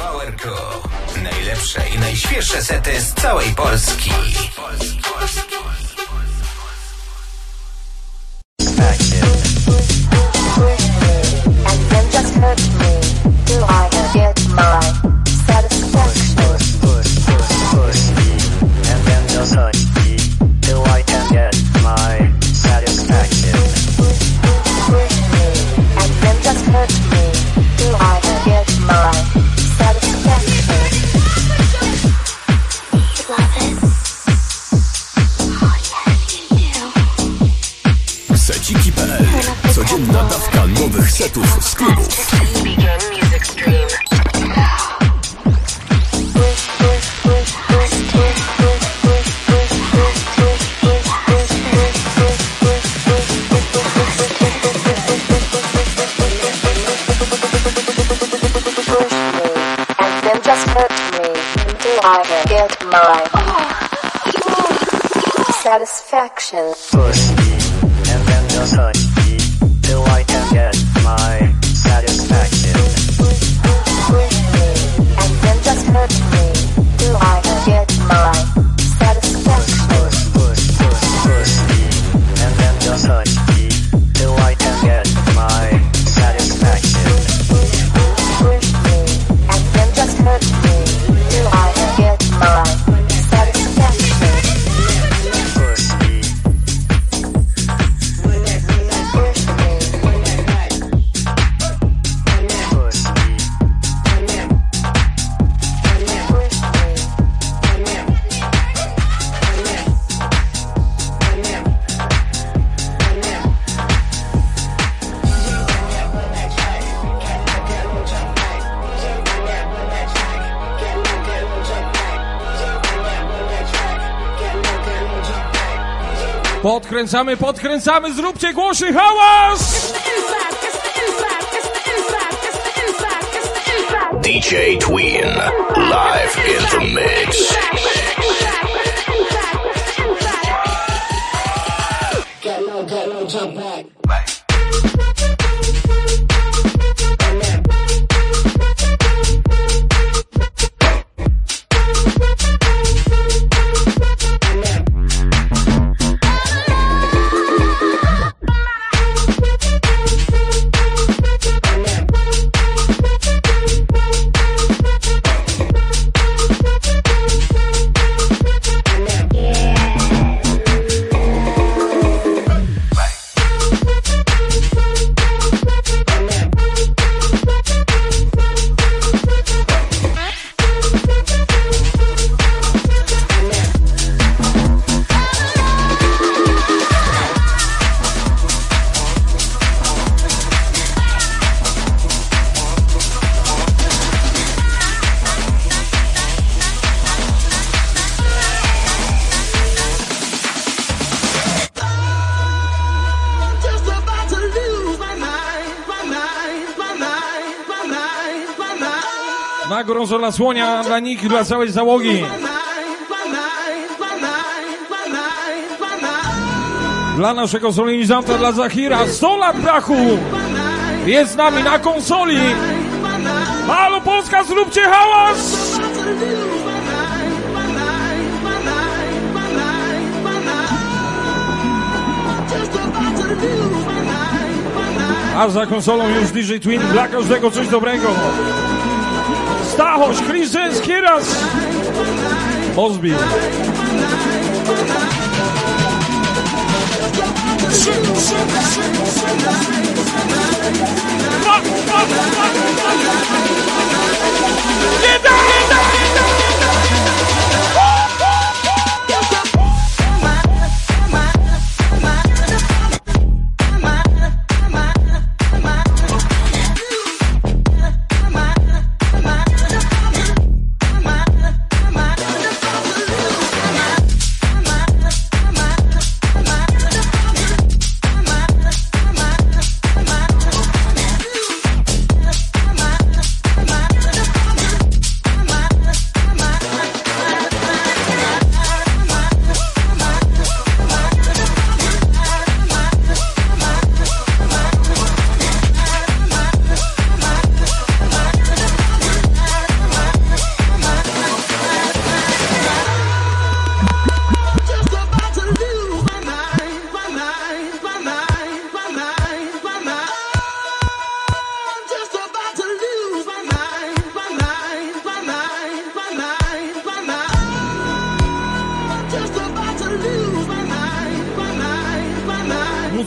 VRQ. Najlepsze i najświeższe sety z całej Polski. Seciki.pl. Codzienna dawka nowych setów z klubów. Satisfaction. Push me, and then just hurt me till I can get my satisfaction. Push me, and then just hurt me till I can get my satisfaction. Push me, and then just hurt me till I can get my satisfaction. Push me, and then just hurt me till I can get my satisfaction. Podkręcamy, zróbcie głośny hałas! DJ Twin, live in the mix. Get no jump back. Na gorąco dla słonia, dla nich, dla całej załogi. Dla naszego solenizanta, dla Zachira, 100 lat brachu! Jest z nami na konsoli! Halo Polska, zróbcie hałas! A za konsolą już DJ Twin, dla każdego coś dobrego. Stachoś, Christian, Kieras, Mosby. Nie da!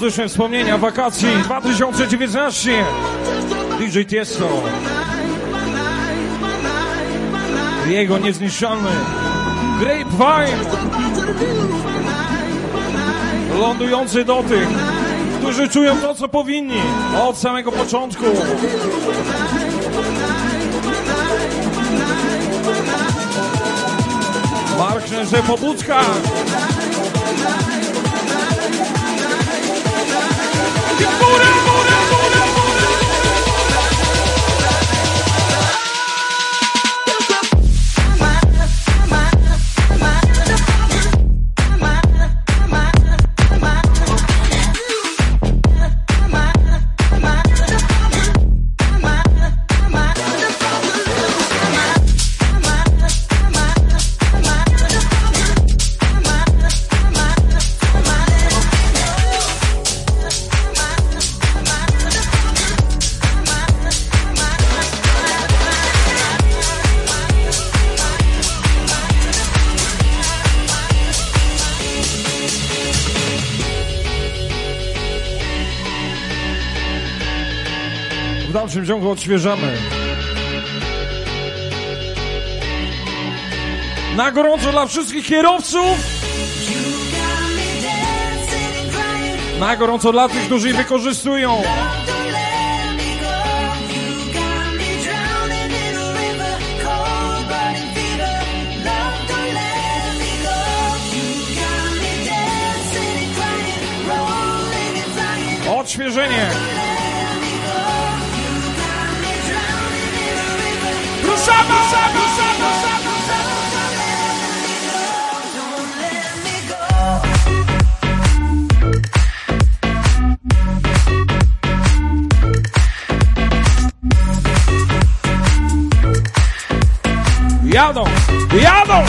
Muzyczne wspomnienia wakacji 2019. DJ Tiesto. Jego niezniszczalny Grapevine. Lądujący do tych, którzy czują to, co powinni od samego początku. Marknę, że pobudka. Góra, góra, góra, góra. W dalszym ciągu odświeżamy. Na gorąco dla wszystkich kierowców. Na gorąco dla tych, którzy ich wykorzystują. Odświeżenie. Ruszamy! Jadą! Jadą!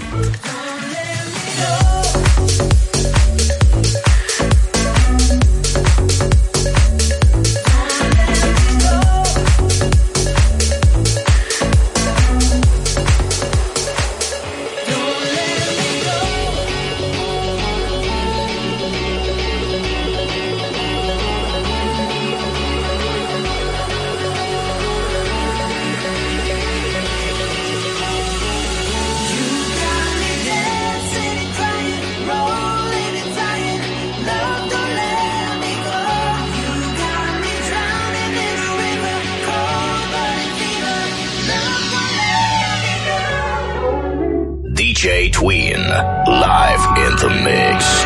DJ Twin, live in the mix.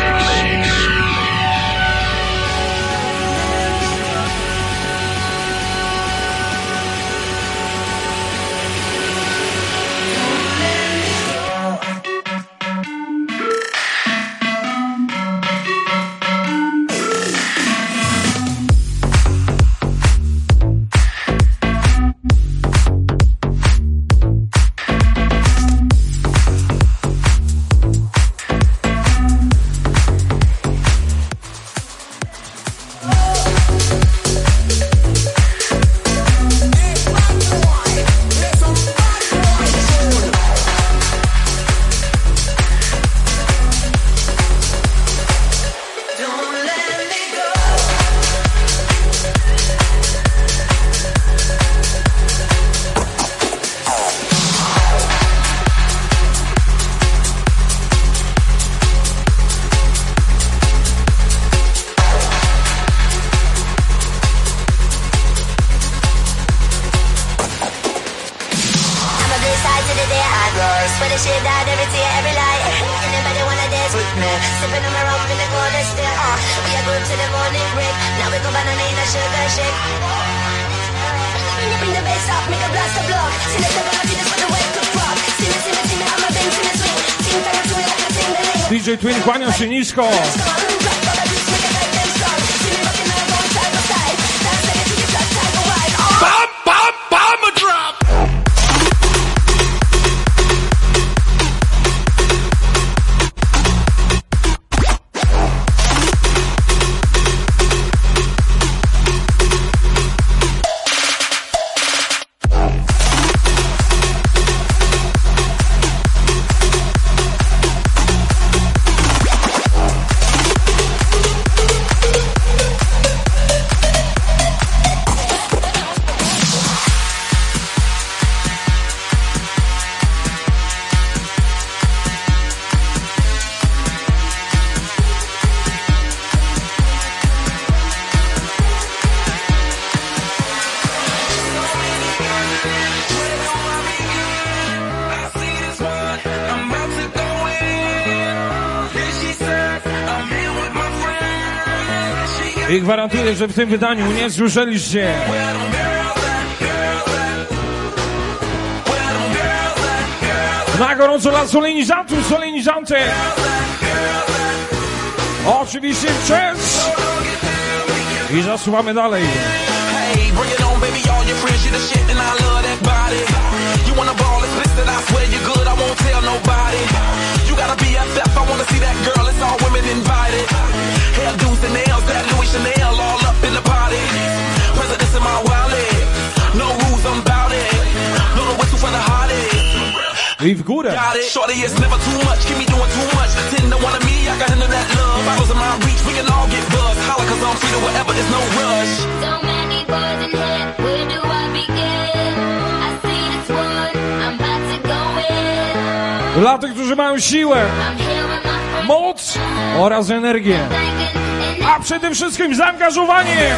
DJ Twin kłania się nisko. I gwarantuję, że w tym wydaniu nie słyszeliście na gorąco dla solenizantów, solenizantek. Oczywiście cześć. I zasuwamy dalej. Hey, bring it on, baby, all your friends, you the shit and I love that body. You wanna ball, it's listed, I swear you're good, I won't tell nobody. You gotta be FF, I wanna see that girl, it's all women invited. Hair dudes and nails, that Louis Chanel, all up in the party. Presidents in my wallet, no rules, I'm bout it. Blow the whistle for the hottest. I w górę. Shorty, it's never too much, keep me doing too much. Ten to one of me, I got into that love. Bottles in my reach, we can all get buzzed. Holla, cause I'm free to whatever, there's no rush. So many boys in here, where do I begin? I see this one, I'm about to go in. Dla tych, którzy mają siłę, I'm here with my friends, moc oraz energię. thinking, and A przede wszystkim zaangażowanie.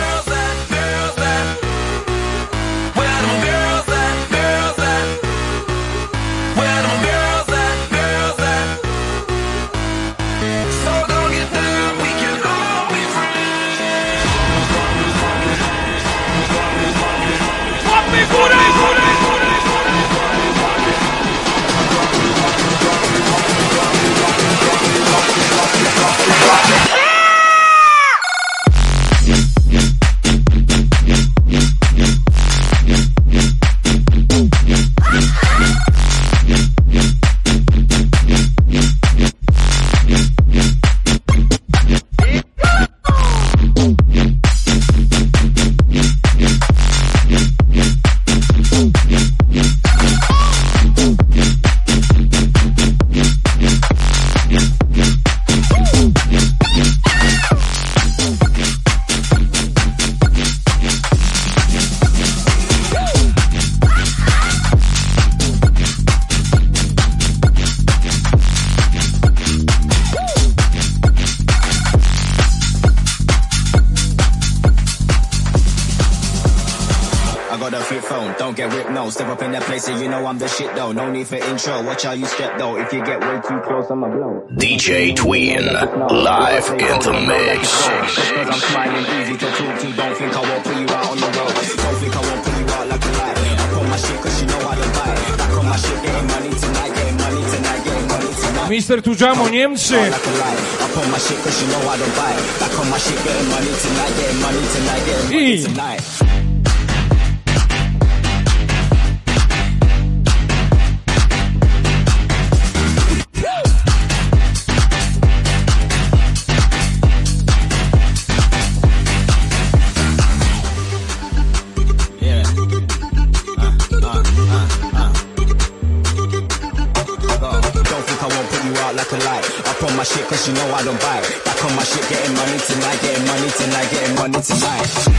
Step up in that place and you know I'm the shit though. No need for intro, watch how you step though. If you get way too close, I'ma blow. DJ Twin, live in the mix. Cause I'm smiling, easy to talk to. Don't think I won't put you out on the road. Don't think I won't put you out like a light. I put my shit cause you know I don't buy it. Back on my shit, getting money tonight, getting money tonight, getting money tonight. Mister Tujamo, Niemcy. Like a light. I put my shit cause you know I don't buy it. Back on my shit, getting money tonight, getting money tonight, getting money tonight. Cause you know I don't buy it. Back on my shit, getting money tonight, getting money tonight, getting money tonight.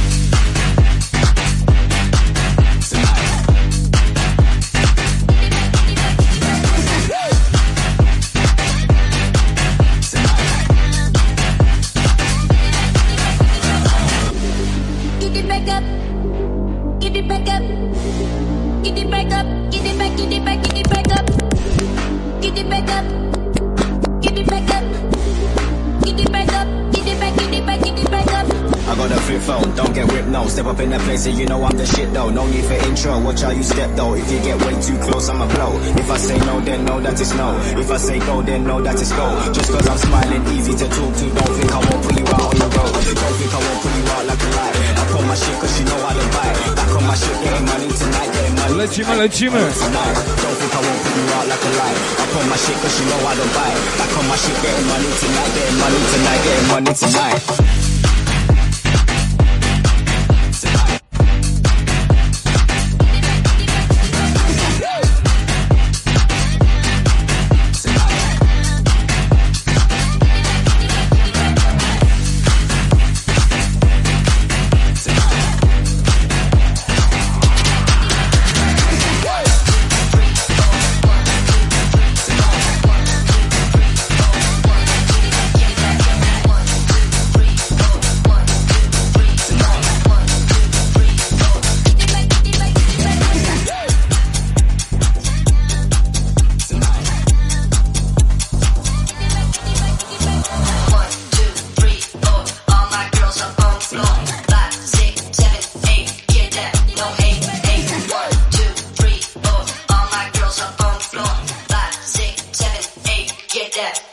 get it back up, get it back up, get it back up, get it back, get it back, get it back up, get it back up. Get it back up, get it back up, get it back, get it back, get it back up. I got a flip phone, don't get whipped, no. Step up in that place and you know I'm the shit though. No need for intro, watch how you step though. If you get way too close, I'ma blow. If I say no, then know that it's no. If I say go, then know that it's go. Just cause I'm smiling, easy to talk to. Don't think I won't pull you out on the road. Don't think I won't pull you out like a lie. I put my shit cause you know I don't buy it. Back on my shit, getting money tonight, getting money Lecimy. tonight. Don't think I won't pull you out like a lie. I put my shit cause you know I don't buy it. Back on my shit, getting money tonight, getting money tonight, getting money tonight.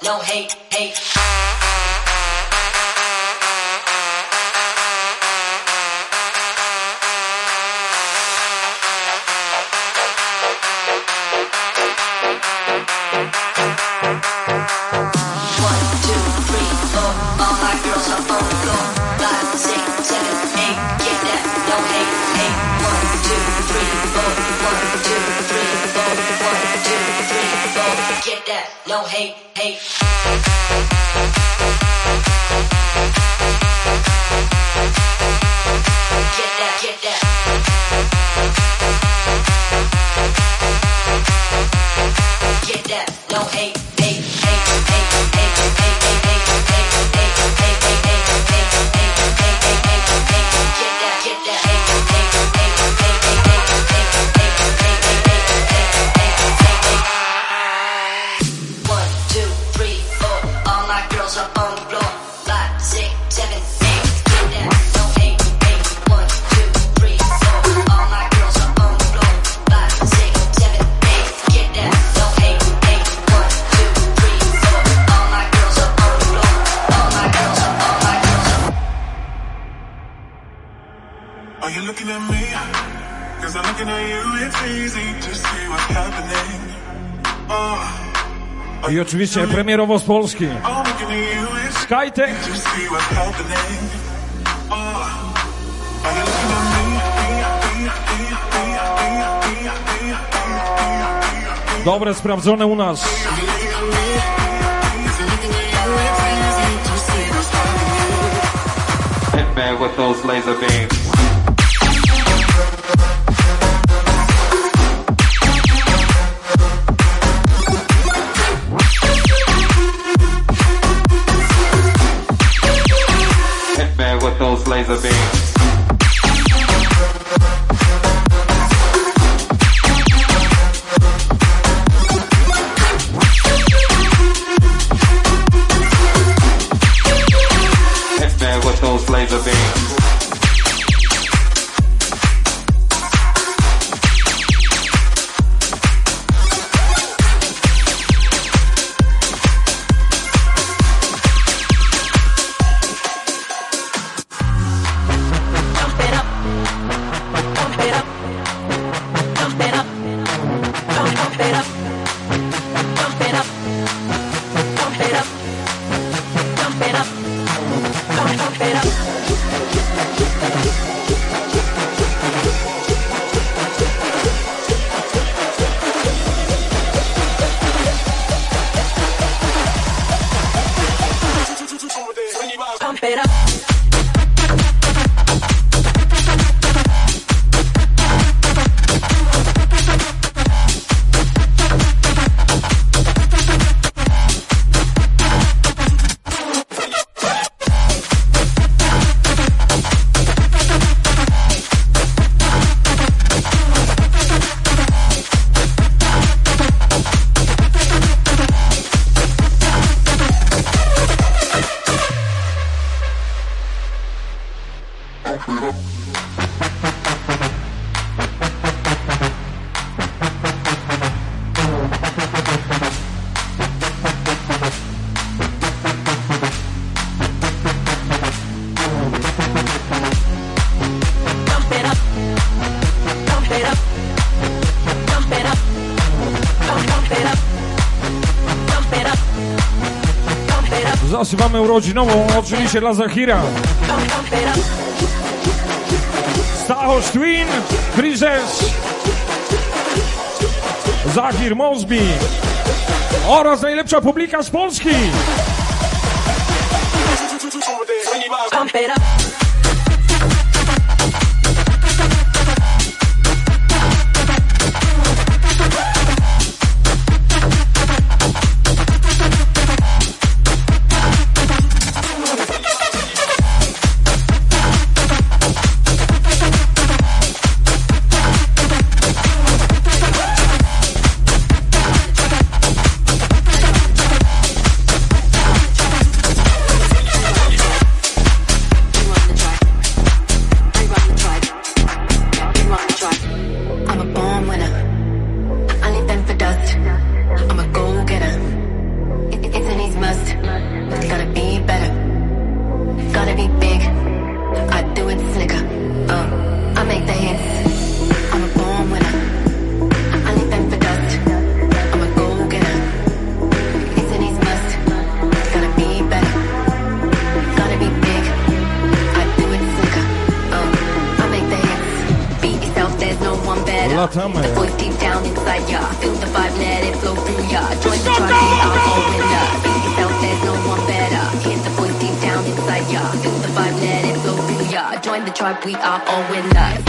no hate, hate. No hate, hate. Get that, get that. Get that, no hate, hate, hate, hate, hate, hate, hate, hate, hate, hate, hate, hate, hate, hate, get that, get that, hate, hate, hate, hate, hate, hate, up on the floor, 5, 6, 7, 8. Get that, no hate, hate. 1, 2, 3, 4. All my girls up on the floor, 5, 6, 7, 8. Get that, no hate, hate. 1, 2, 3, 4. All my girls up on the floor, all my girls up, all my girls up. Are you looking at me? 'Cause I'm looking at you. It's easy to see what's happening. I oczywiście premierowo z Polski Skytech. Dobre, sprawdzone u nas. Hitman with those laser beams. With those laser beams. Hitman with those laser beams. Zasypamy urodzinową, oczywiście dla Zahira. Stachosz Twin, Freezes, Zahir Mosby oraz najlepsza publika z Polski. wracamy. Join the tribe, we are all winners.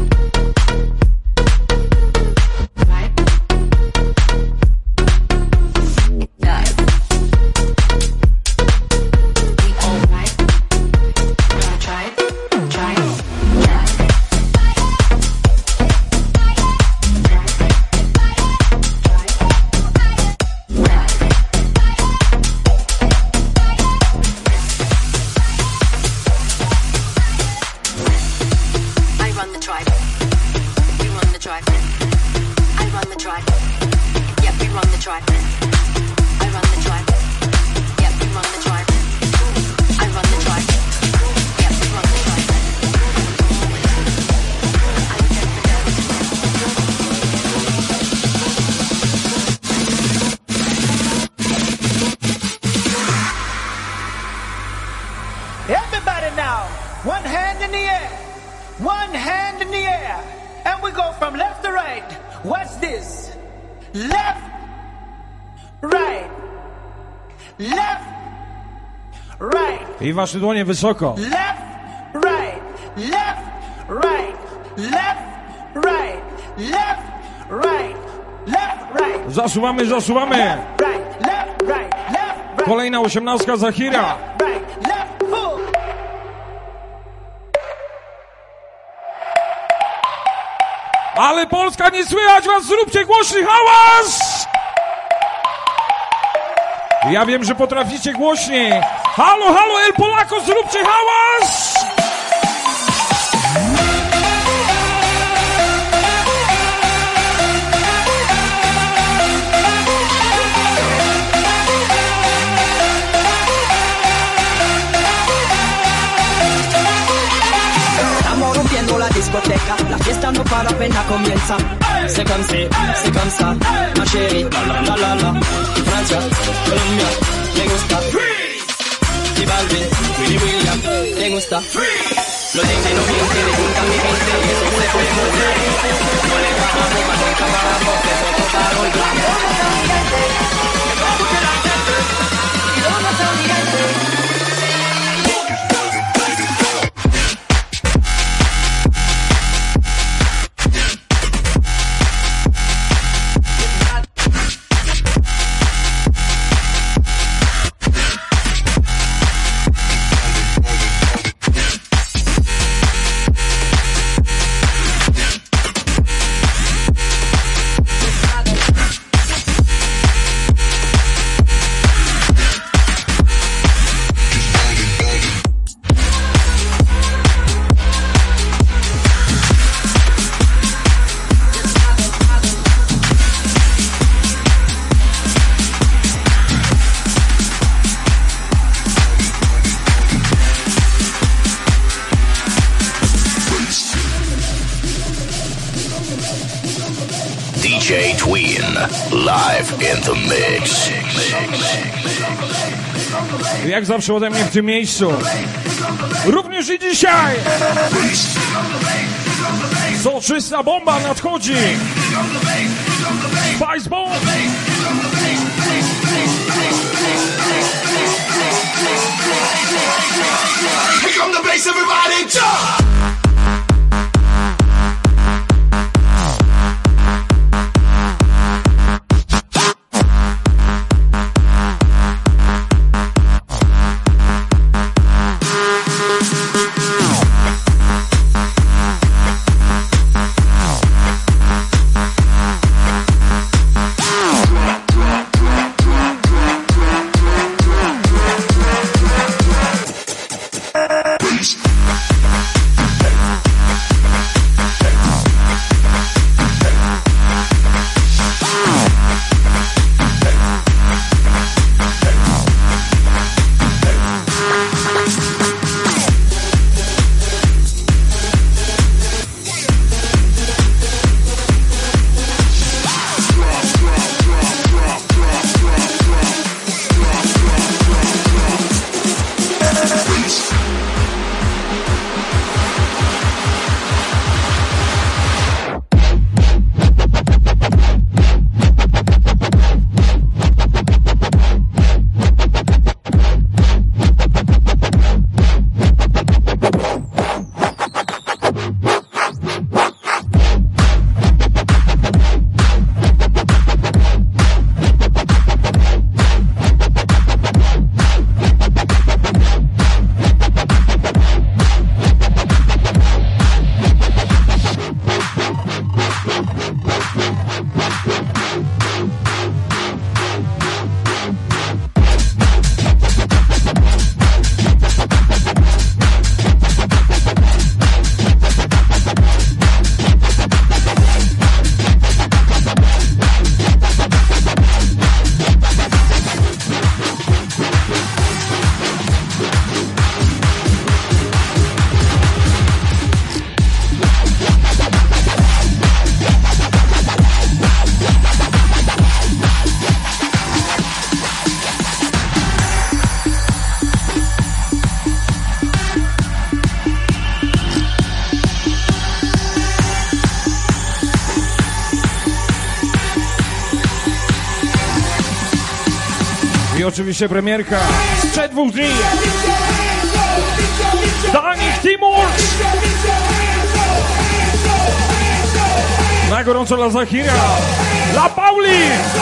Everybody now, one hand in the air, one hand in the air, and we go from left to right. What's this? Left, right, left, right. I wasze dłonie wysoko. Left, right, left, right, left, right, left, right, left, right. Zasuwamy, zasuwamy. Left, right, left, right, left, right. Kolejna 18 Zahira. Left, right, left, full. Ale Polska, nie słychać was, zróbcie głośny hałas! Ja wiem, że potraficie głośniej. Halo, halo, El Polako, zróbcie hałas! La discoteca, la fiesta no para, apenas comienza. C'est comme ça, ma chérie, la la la. Francia, Colombia, me gusta. Y Balvin, Willy William, me gusta. Los DJ no mienten, le gusta mi gente, y eso se puede mover. No le bajamos, más nunca bajamos, que eso total olvidamos. DJ Twin, live in the mix. Jak zawsze ode mnie w tym miejscu. Również i dzisiaj. Soczysta bomba nadchodzi. Spice Bomb. Here come the bass, everybody jump! I oczywiście premierka sprzed 2 dni. Dla nich Timur! Na gorąco dla Zahira, dla Pauli!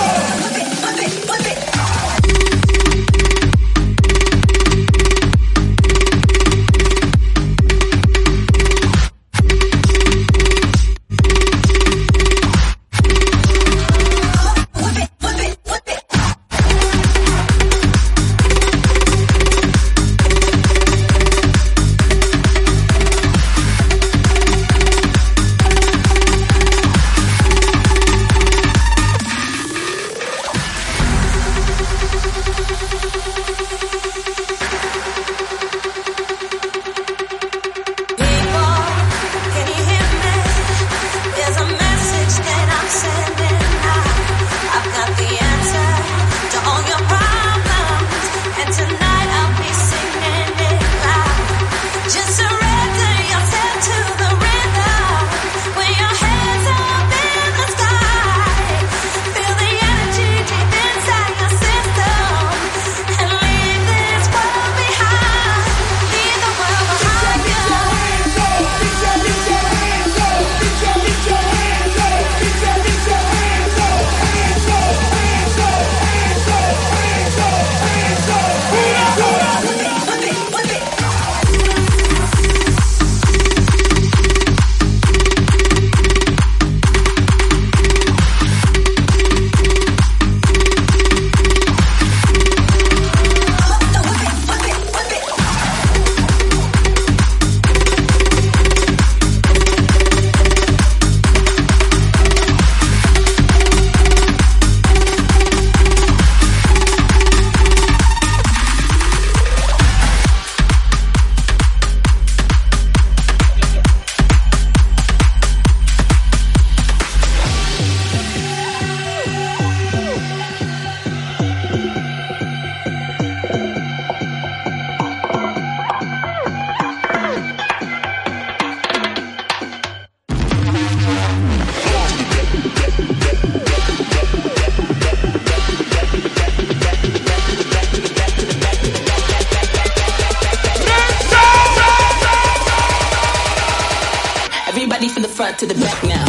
To the back now.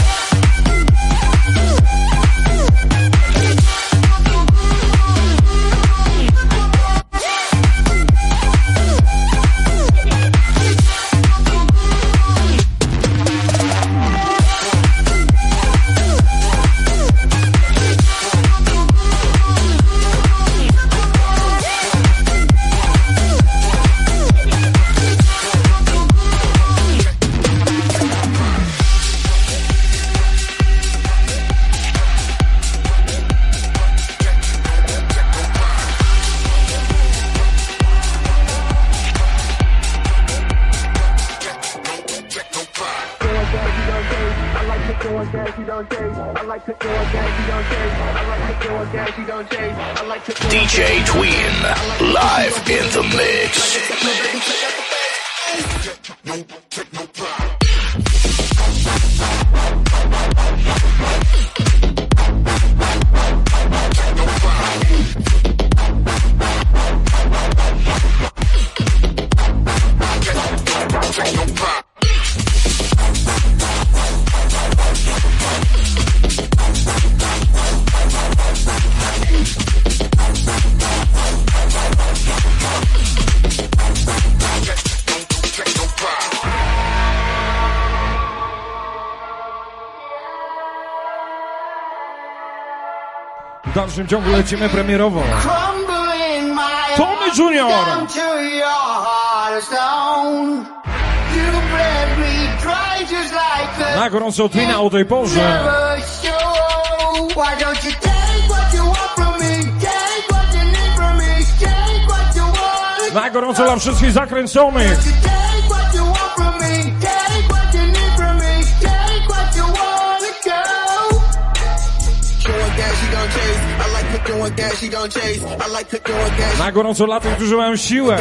DJ Twin, live in the mix. W dalszym ciągu lecimy premierowo. Tommy Junior! Na gorąco Twina o tej porze. Na gorąco dla wszystkich zakręconych. Na gorąco dla tych, którzy mają siłę.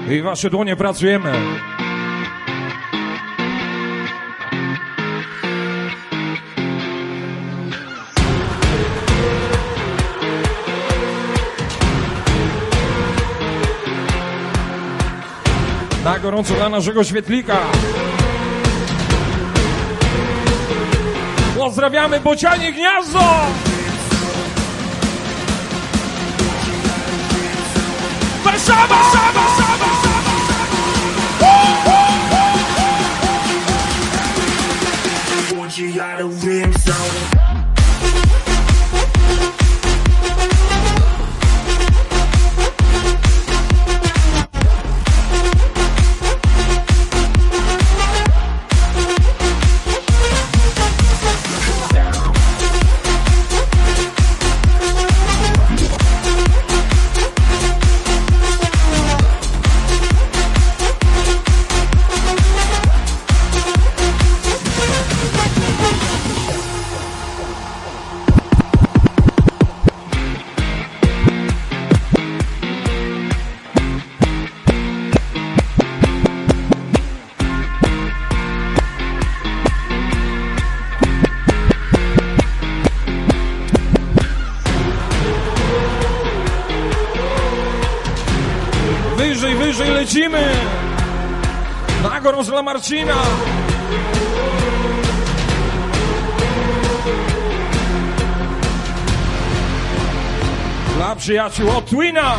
I wasze dłonie pracujemy. Na gorąco dla naszego świetlika. Pozdrawiamy Bocianie Gniazdo! Warszawa! Wyżej lecimy! Na gorąco dla Marcina! Dla przyjaciół od Twina!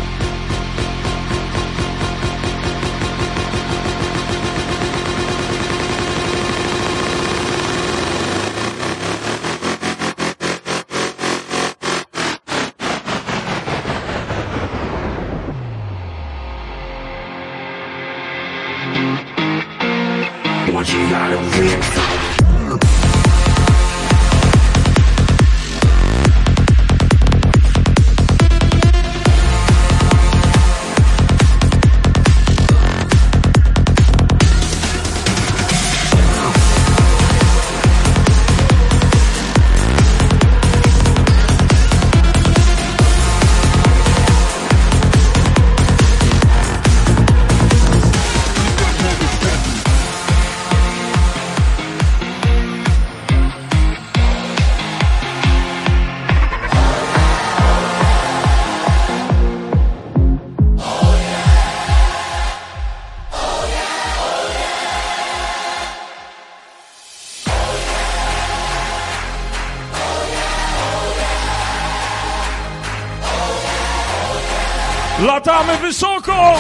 Latamy wysoko!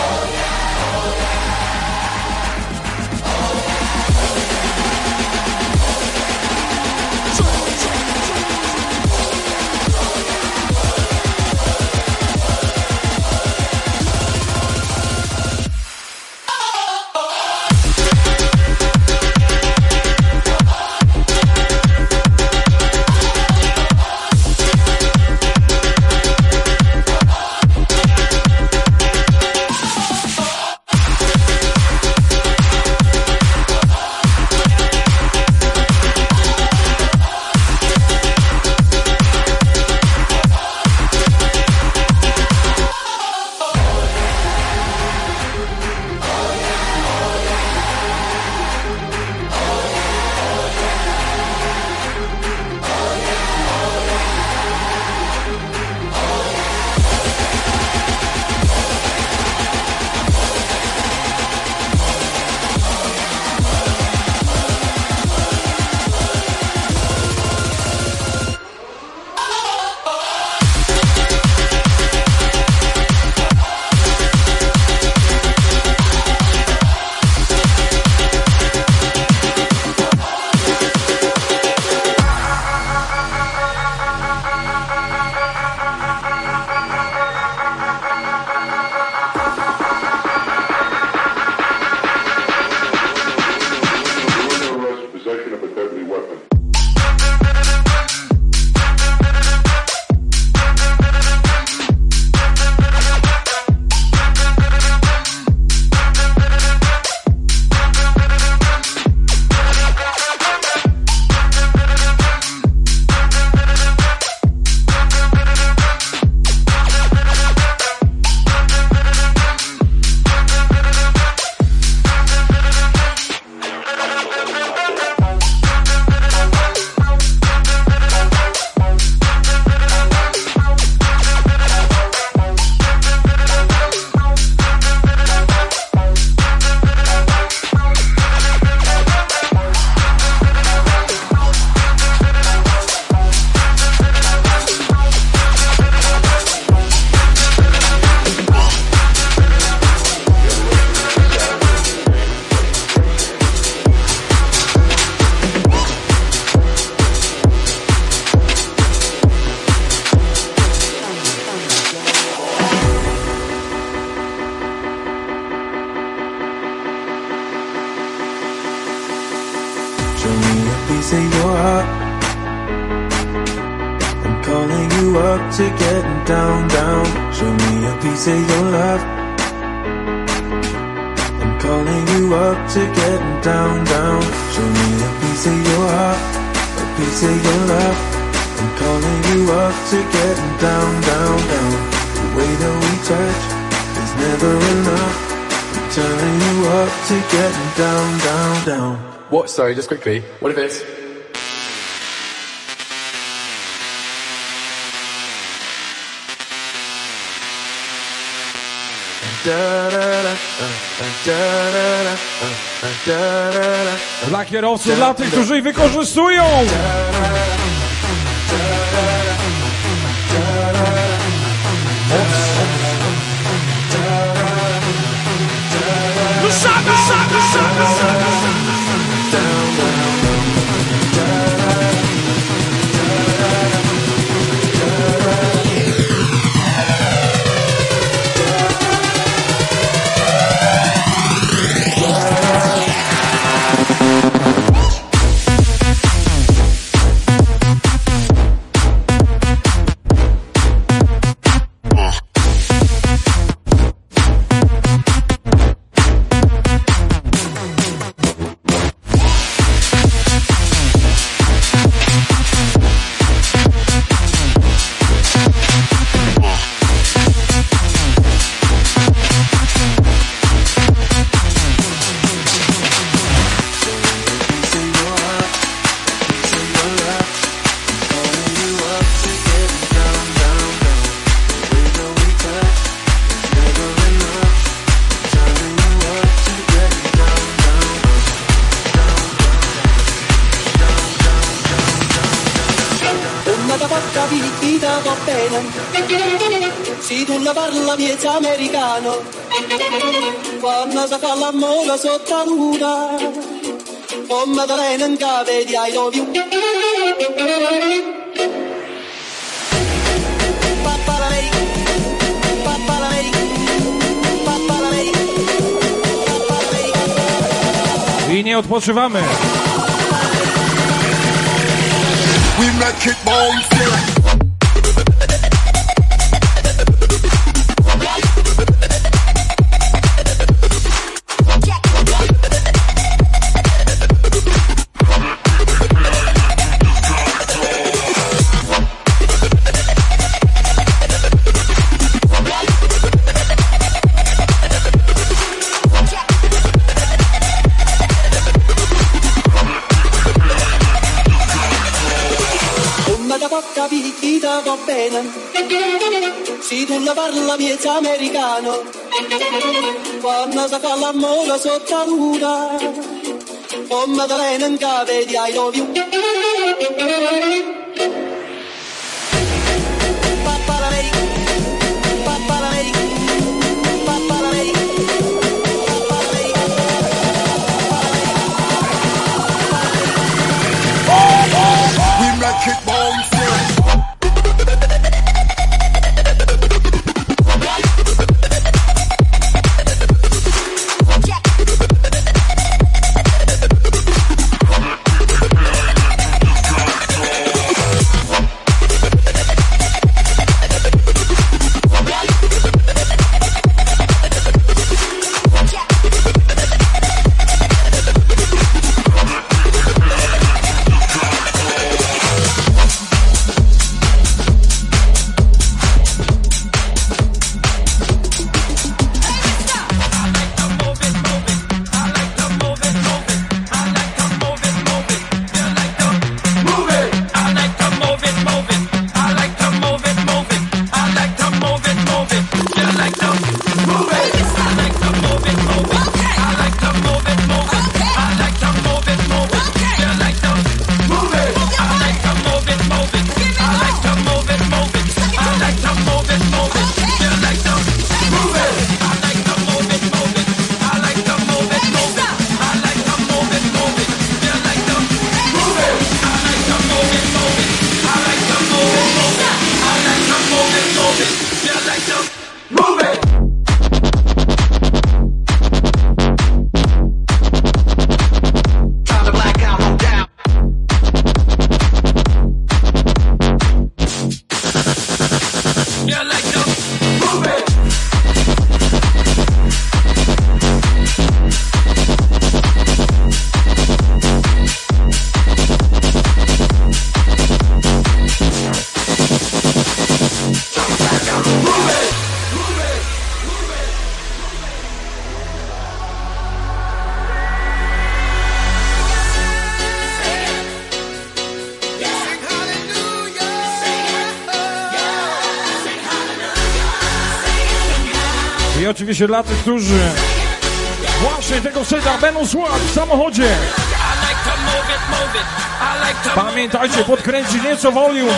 up to getting down, down. Show me a piece of your love. I'm calling you up to getting down, down. Show me a piece of your heart, a piece of your love. I'm calling you up to getting down, down, down. The way that we touch is never enough. I'm turning you up to getting down, down, down. What? Sorry, just quickly. What if it's... Dla kierowców, dla tych, którzy ich wykorzystują. Si tu la parla miezza americano, quando si fa l'amore sotto la luna, come da lei non vedi I love you. I nie odpoczywamy. We make it bounce. Va bene, si tu la parla miezza americano, quando si fa l'amore sotto la luna, come da lei non vedi I love you. We make it bounce. I oczywiście dla tych, którzy właśnie tego seta będą słuchać w samochodzie. Pamiętajcie, podkręcić nieco volume.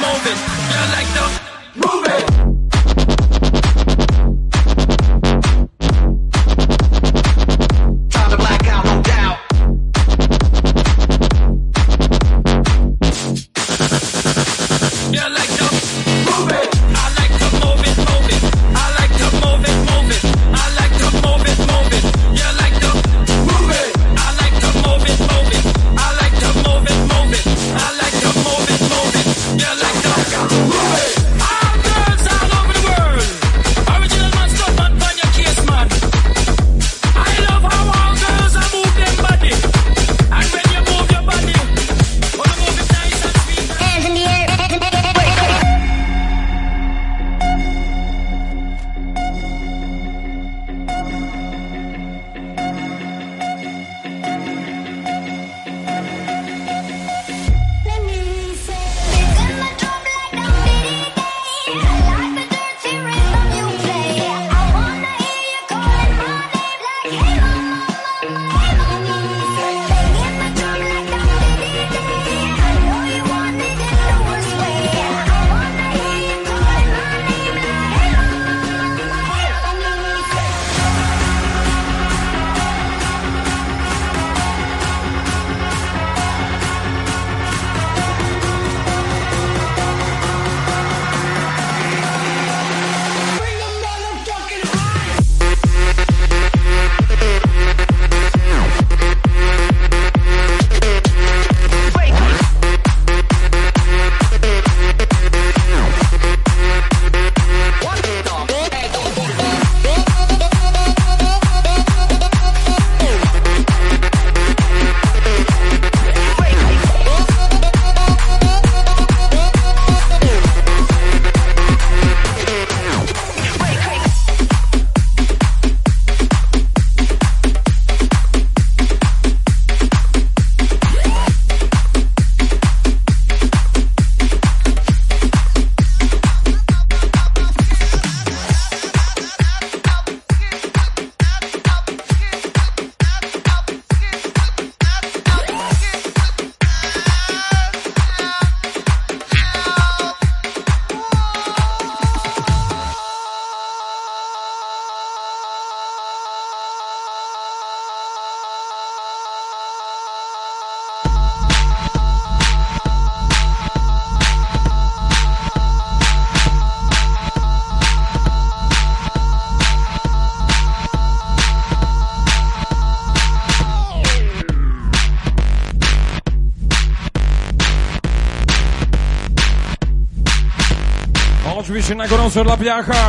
Oczywiście na gorąco dla Piacha.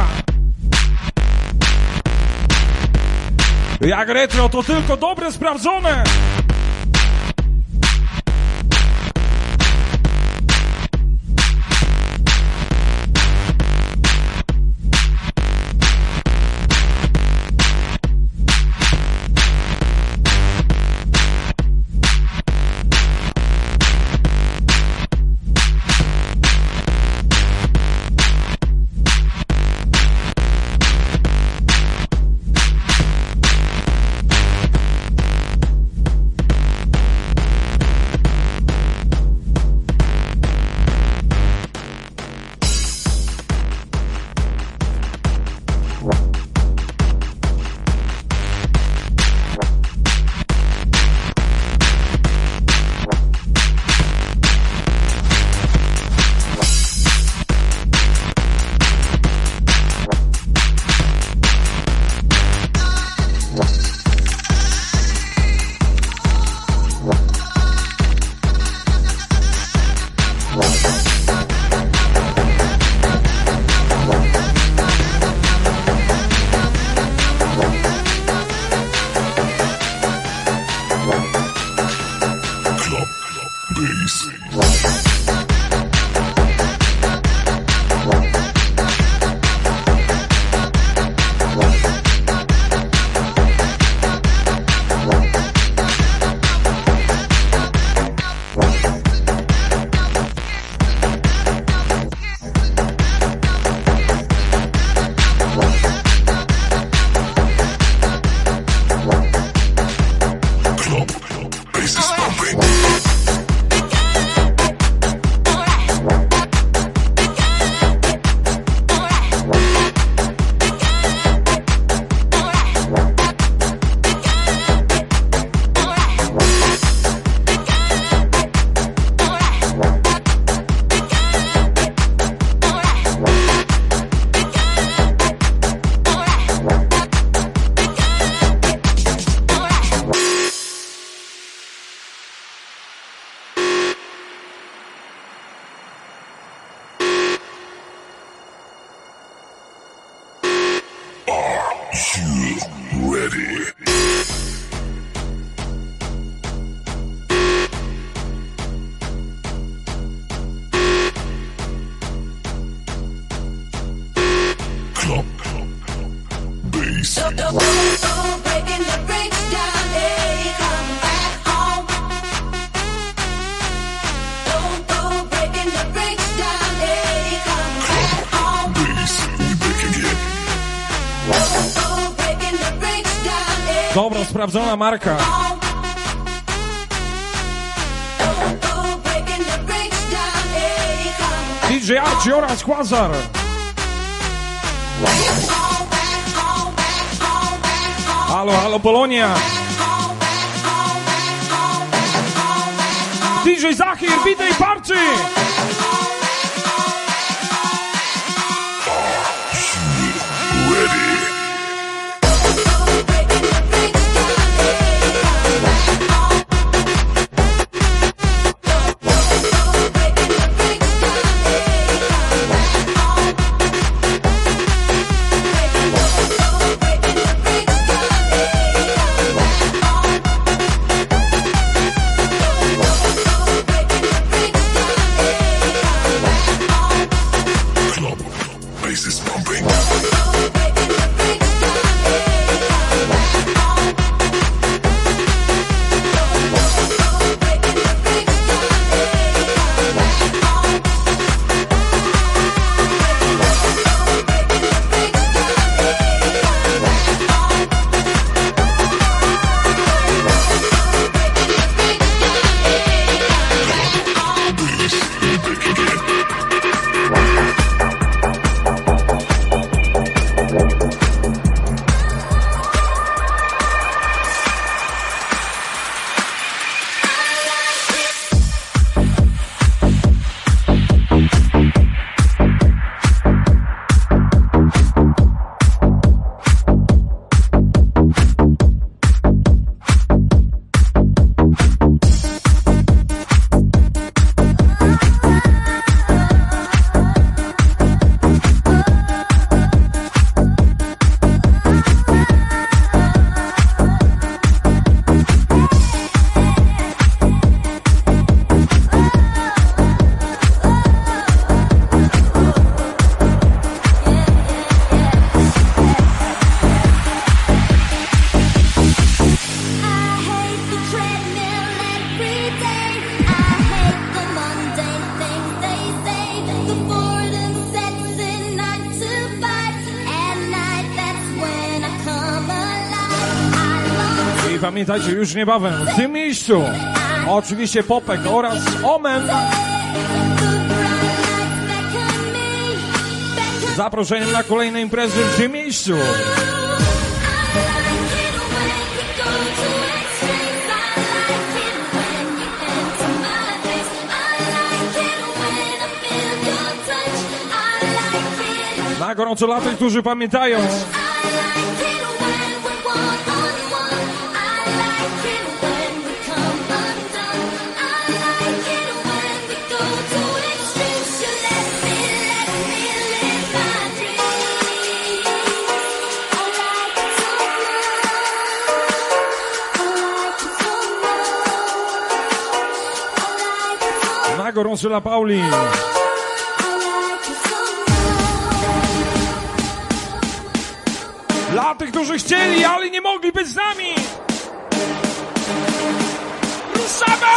Jak retro to tylko dobre, sprawdzone. Ready. Club. Bass. Breaking the bricks down, hey, come back home. Breaking the bricks down, hey, come back home. Bass. We back again. Breaking the bricks down, hey. Dobra, sprawdzona marka. Breaking the bricks down, hey, come DJ Archie oraz Quasar. Halo, halo Polonia. DJ Zachir, witaj party. Ready. Club. Bass is pumping. I pamiętajcie, już niebawem w tym miejscu oczywiście Popek oraz Omen z zaproszeniem na kolejne imprezy w tym miejscu. Na gorąco dla tych, którzy pamiętają. Na gorąco dla Pauli. Dla tych, którzy chcieli, ale nie mogli być z nami. Ruszamy!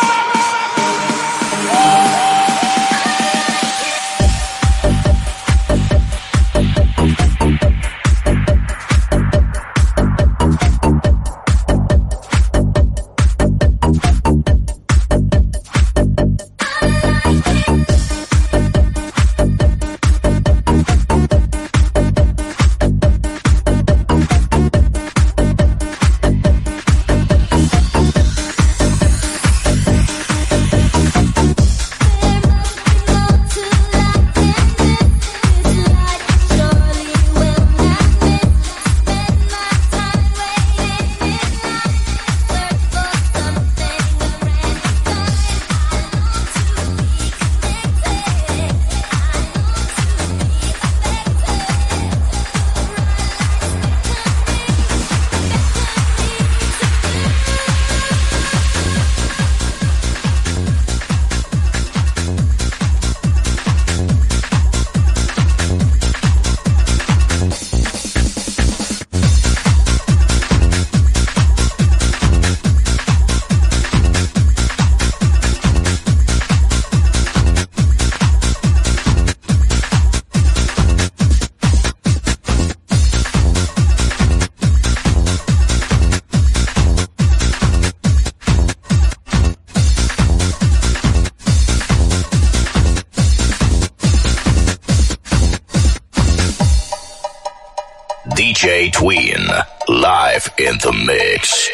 DJ Twin, live in the mix.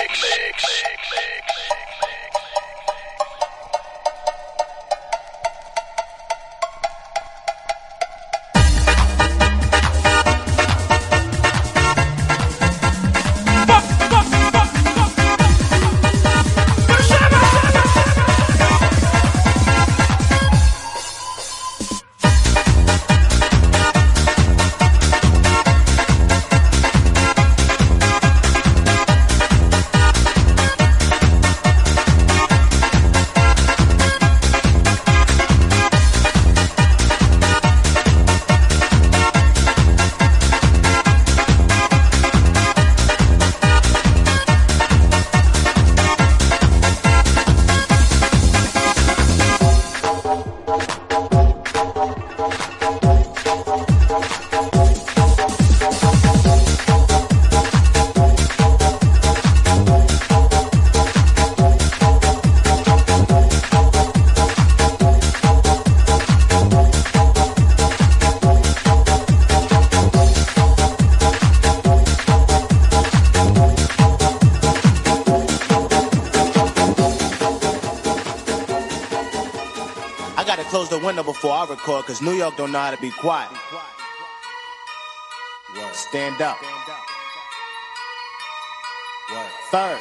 Close the window before I record, cause New York don't know how to be quiet. Stand up. Third.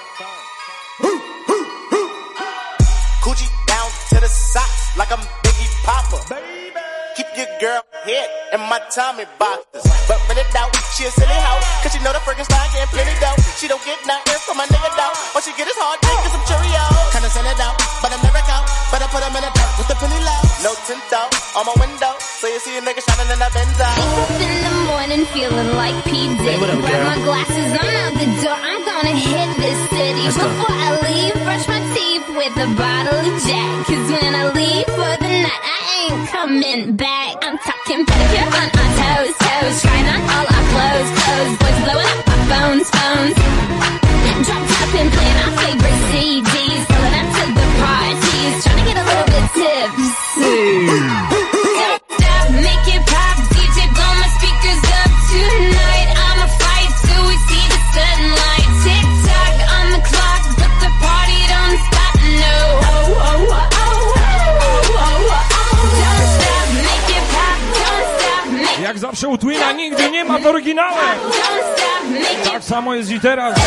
Coochie down to the socks like I'm Biggie Popper. Keep your girl head in my Tommy boxes. But when it out, she a silly hoe, cause she know the friggin' style getting plenty dough. She don't get nothing from my nigga though. All she get is hard dick and some Cheerios. Kinda send it out, but I never count. But I put them in a dirt with the penny low. No tint out on my window, so you see a nigga shining in that Benzo. Wake up in the morning feeling like P. Diddy. Grab my glasses, I'm out the door. I'm gonna hit this city. Before I leave, brush my teeth with a bottle of Jack. Cause when I leave for the night, I ain't coming back. I'm talking pedicure on our toes, toes. Trying on all our clothes, clothes. Boys blowing up our phones, phones. Dropped up and playing our favorite CDs. Pulling up to the parties, trying to get a little bit tipsy. Don't stop, make it pop. DJ blow my speakers up tonight. I'ma fight till we see the sunlight. Tick tock on the clock, but the party don't stop. No. Don't stop, make it pop. Don't stop, make it. Jak zawsze u Twina nigdy nie ma w oryginale. Tak samo jest i teraz.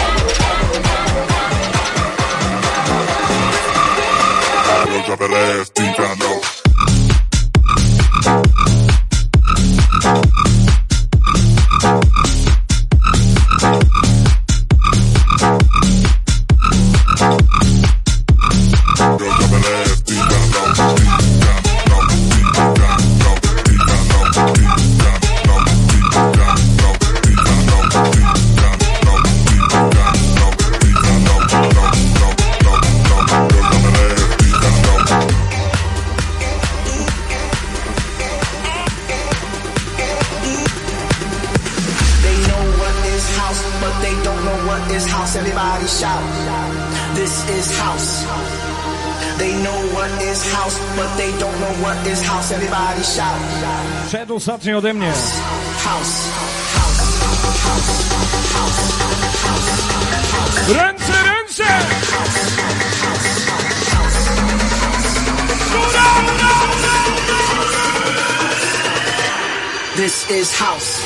Drop that ass deep, I know. Przedostatni ode mnie. Ręce, ręce! This is house.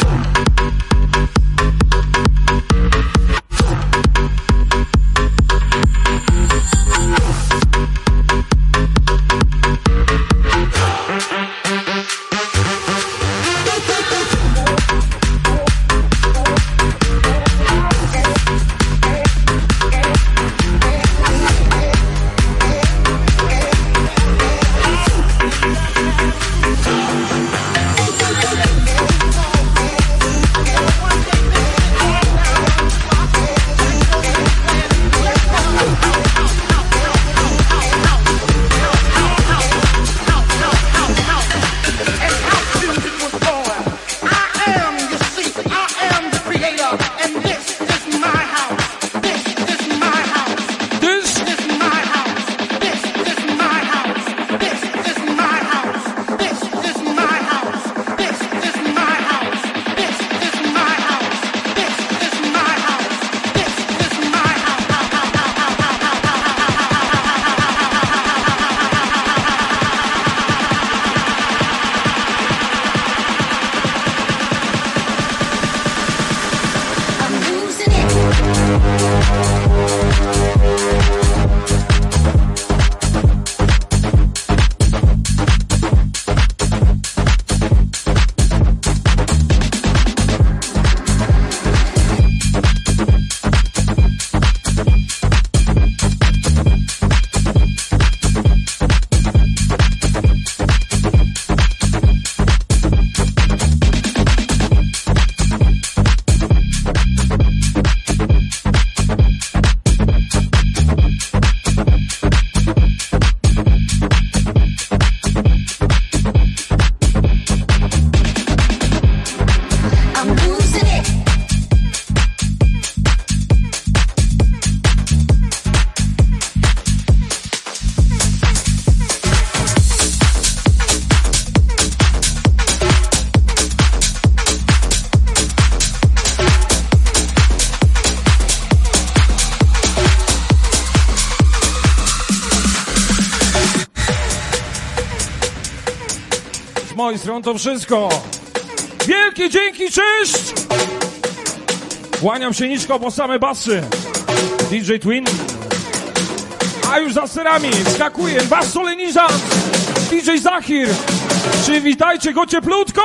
Z mojej strony to wszystko. Wielkie dzięki, cześć! Kłaniam się nisko po same basy. DJ Twin. A już za sterami skakuje bas solenizant. DJ Zahir. Przywitajcie go cieplutko!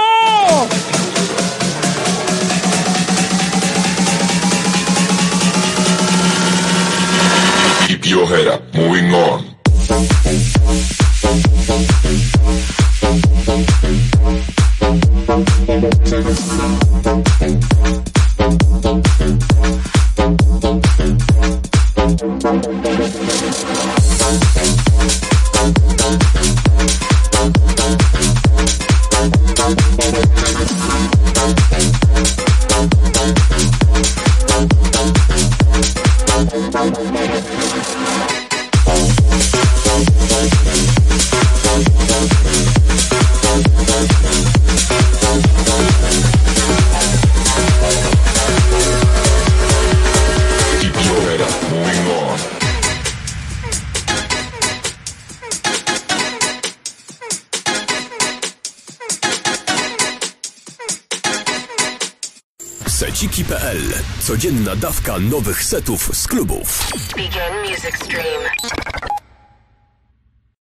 Keep your head up, moving on. Seciki.pl. Codzienna dawka nowych setów z klubów. Begin music stream.